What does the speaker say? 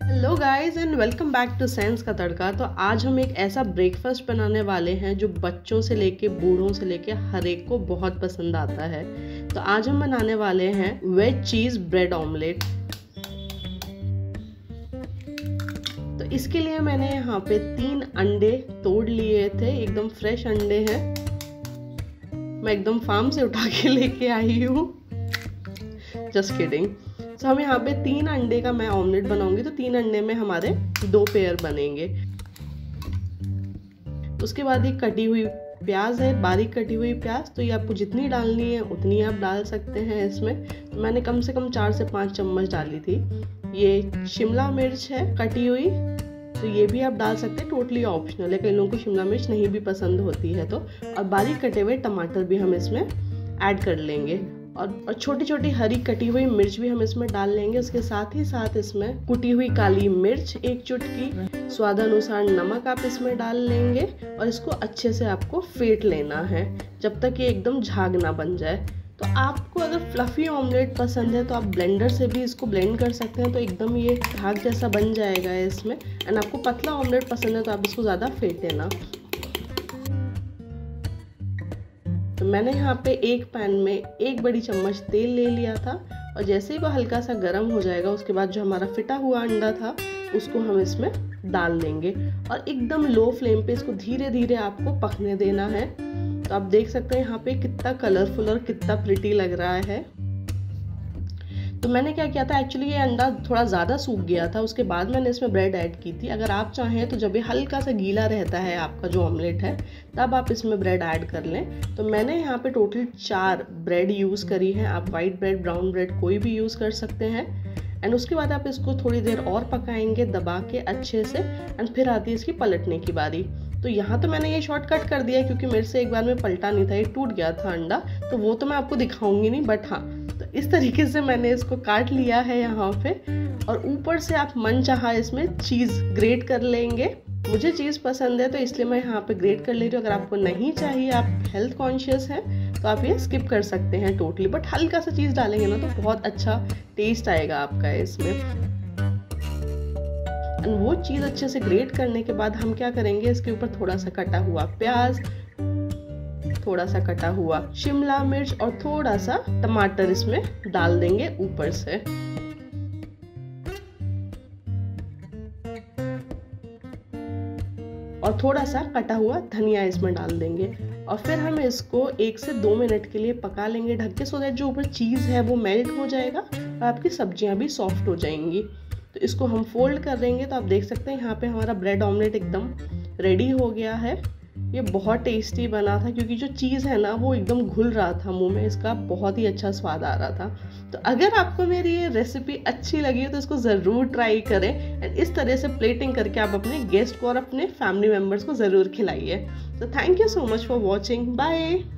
Hello guys and welcome back to sense का तड़का। तो आज हम एक ऐसा ब्रेकफास्ट बनाने वाले हैं जो बच्चों से लेके बूढ़ों से लेके हर एक को बहुत पसंद आता है। तो आज हम बनाने वाले हैं वेज चीज़ ब्रेड ऑमलेट। तो इसके लिए मैंने यहाँ पे 3 अंडे तोड़ लिए थे, एकदम फ्रेश अंडे हैं, मैं एकदम फार्म से उठा के लेके आई हूँ, जस्ट किडिंग। तो हम यहाँ पे 3 अंडे का मैं ऑमलेट बनाऊंगी, तो 3 अंडे में हमारे 2 पेयर बनेंगे। उसके बाद एक कटी हुई प्याज है, बारीक कटी हुई प्याज। तो ये आपको जितनी डालनी है उतनी आप डाल सकते हैं इसमें। तो मैंने कम से कम 4 से 5 चम्मच डाली थी। ये शिमला मिर्च है कटी हुई, तो ये भी आप डाल सकते हैं, टोटली ऑप्शनल है, कई लोगों को शिमला मिर्च नहीं भी पसंद होती है तो। और बारीक कटे हुए टमाटर भी हम इसमें ऐड कर लेंगे, और छोटी छोटी हरी कटी हुई मिर्च भी हम इसमें डाल लेंगे। उसके साथ ही साथ इसमें कुटी हुई काली मिर्च 1 चुटकी, स्वादानुसार नमक आप इसमें डाल लेंगे, और इसको अच्छे से आपको फेंट लेना है जब तक ये एकदम झाग ना बन जाए। तो आपको अगर फ्लफी ऑमलेट पसंद है तो आप ब्लेंडर से भी इसको ब्लेंड कर सकते हैं, तो एकदम ये झाग जैसा बन जाएगा इसमें। एंड आपको पतला ऑमलेट पसंद है तो आप इसको ज़्यादा फेंटे ना। तो मैंने यहाँ पे एक पैन में 1 बड़ी चम्मच तेल ले लिया था, और जैसे ही वह हल्का सा गर्म हो जाएगा उसके बाद जो हमारा फिटा हुआ अंडा था उसको हम इसमें डाल देंगे, और एकदम लो फ्लेम पे इसको धीरे धीरे आपको पकने देना है। तो आप देख सकते हैं यहाँ पे कितना कलरफुल और कितना प्रिटी लग रहा है। तो मैंने क्या किया था, एक्चुअली ये अंडा थोड़ा ज़्यादा सूख गया था, उसके बाद मैंने इसमें ब्रेड ऐड की थी। अगर आप चाहें तो जब ये हल्का सा गीला रहता है आपका जो ऑमलेट है तब आप इसमें ब्रेड ऐड कर लें। तो मैंने यहाँ पे टोटल 4 ब्रेड यूज़ करी हैं। आप वाइट ब्रेड, ब्राउन ब्रेड कोई भी यूज़ कर सकते हैं। एंड उसके बाद आप इसको थोड़ी देर और पकाएंगे दबा के अच्छे से, एंड फिर आती है इसकी पलटने की बारी। तो यहाँ तो मैंने ये शॉर्टकट कर दिया क्योंकि मेरे से एक बार में पलटा नहीं था, ये टूट गया था अंडा, तो वो तो मैं आपको दिखाऊंगी नहीं, बट हाँ, तो इस तरीके से मैंने इसको काट लिया है यहाँ पे। और ऊपर से आप मनचाहा इसमें चीज़ ग्रेट कर लेंगे। मुझे चीज़ पसंद है तो इसलिए मैं यहाँ पे ग्रेट कर ले रही हूँ। अगर आपको नहीं चाहिए, आप हेल्थ कॉन्शियस हैं, तो आप ये स्किप कर सकते हैं टोटली, बट हल्का सा चीज़ डालेंगे ना तो बहुत अच्छा टेस्ट आएगा आपका इसमें। एंड वो चीज़ अच्छे से ग्रेट करने के बाद हम क्या करेंगे, इसके ऊपर थोड़ा सा कटा हुआ प्याज, थोड़ा सा कटा हुआ शिमला मिर्च और थोड़ा सा टमाटर इसमें डाल देंगे ऊपर से। और थोड़ा सा कटा हुआ धनिया इसमें डाल देंगे, और फिर हम इसको 1 से 2 मिनट के लिए पका लेंगे ढक के, सो दैट जो ऊपर चीज़ है वो मेल्ट हो जाएगा और आपकी सब्जियां भी सॉफ्ट हो जाएंगी। तो इसको हम फोल्ड कर देंगे। तो आप देख सकते हैं यहाँ पे हमारा ब्रेड ऑमलेट एकदम रेडी हो गया है। ये बहुत टेस्टी बना था क्योंकि जो चीज़ है ना वो एकदम घुल रहा था मुंह में, इसका बहुत ही अच्छा स्वाद आ रहा था। तो अगर आपको मेरी ये रेसिपी अच्छी लगी हो तो इसको ज़रूर ट्राई करें, एंड इस तरह से प्लेटिंग करके आप अपने गेस्ट को और अपने फैमिली मेम्बर्स को ज़रूर खिलाइए। तो thank you so much for watching, bye.